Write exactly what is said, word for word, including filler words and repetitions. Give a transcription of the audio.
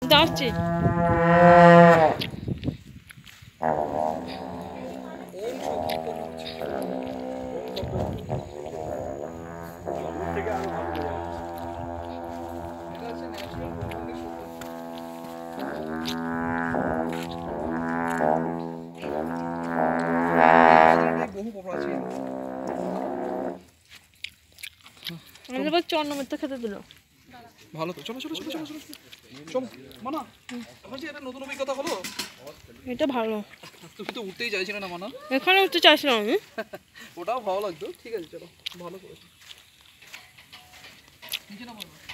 যাচ্ছি। আমাদের চন্ন মিথ্যা খেতে দিল। ভালো তো, চলো চলো চলো চলো চলো চলো মানা। আমার যে এটা নতুন অভিজ্ঞতা হলো, এটা ভালো। তুমি তো উঠতেই চাইছিলে না মানা। এখানে উঠতে চাইছিলাম আমি। ওটাও ভালো লাগতো। ঠিক আছে চলো, ভালো করেছো। নিচে নামো।